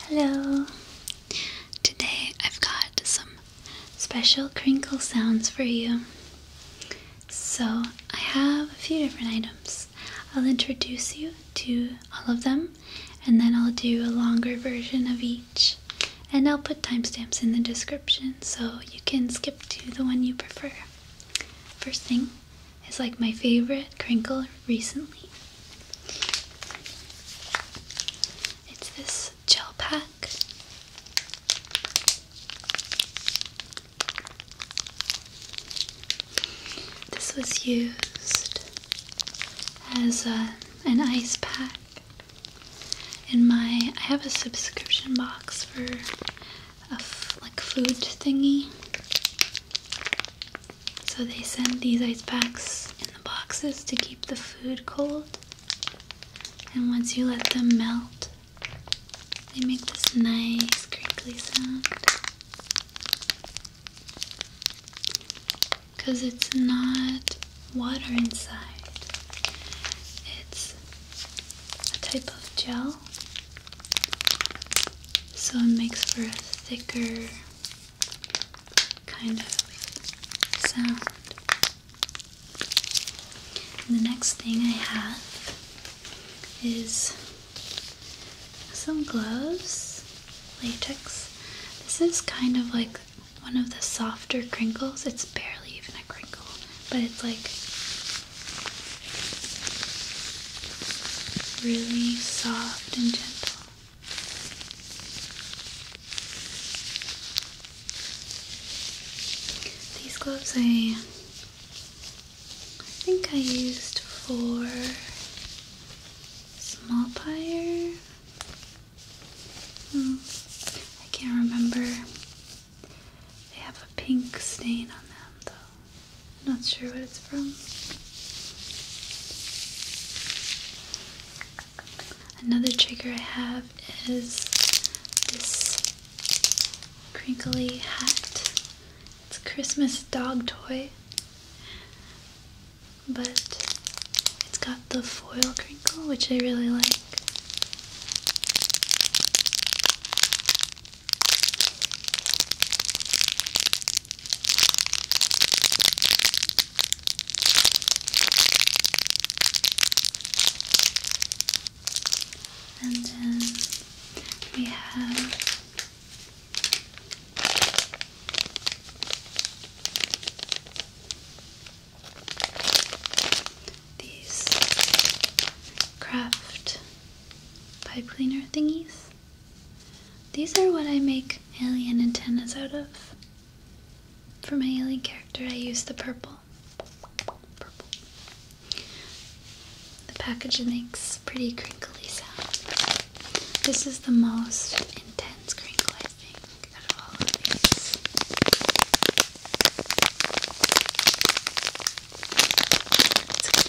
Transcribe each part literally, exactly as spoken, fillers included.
Hello! Today I've got some special crinkle sounds for you. So I have a few different items. I'll introduce you to all of them and then I'll do a longer version of each. And I'll put timestamps in the description so you can skip to the one you prefer. First thing is like my favorite crinkle recently. It's this gel pack. This was used as a, an ice pack in my, I have a subscription box for a f like food thingy. So they send these ice packs in the boxes to keep the food cold. And once you let them melt, they make this nice crinkly sound. Because it's not water inside. It's a type of gel. So it makes for a thicker kind of sound. And the next thing I have is some gloves, latex. This is kind of like one of the softer crinkles. It's barely even a crinkle, but it's like really soft and gentle. These gloves I, I think I used for small pyre. Hmm. I can't remember. They have a pink stain on them though. I'm not sure what it's from. Another trigger I have is this crinkly hat. It's a Christmas dog toy, but it's got the foil crinkle, which I really like. And then we have these craft pipe cleaner thingies. These are what I make alien antennas out of. For my alien character, I use the purple. Purple. The package makes pretty crinkly sound. This is the most intense crinkle, I think, out of all of these. It's a good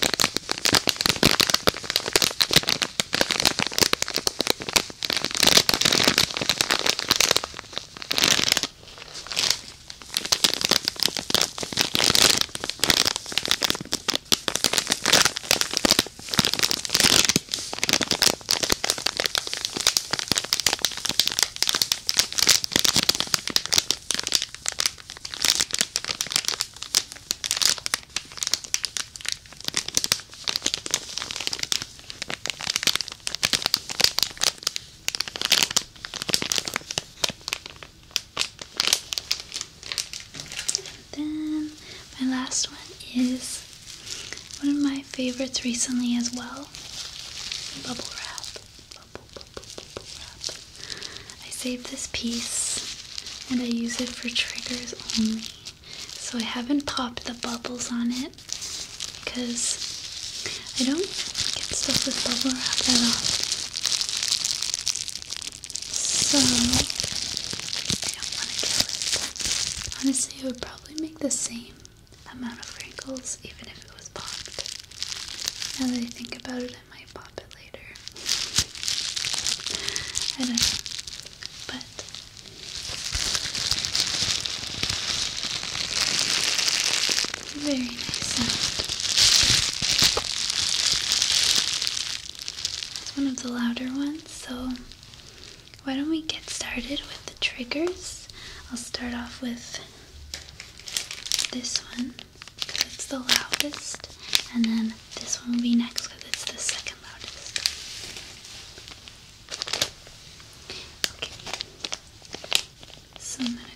Then my last one is one of my favorites recently as well. Bubble wrap. Bubble, bubble, bubble wrap. I saved this piece and I use it for triggers only. So I haven't popped the bubbles on it because I don't get stuff with bubble wrap that often. So I don't want to kill it. Honestly, it would probably make the same amount of crinkles even if it was popped. Now that I think about it, I might pop it later. I don't know. But very nice sound. It's one of the louder ones, so started with the triggers. I'll start off with this one because it's the loudest, and then this one will be next because it's the second loudest. Okay, so I'm going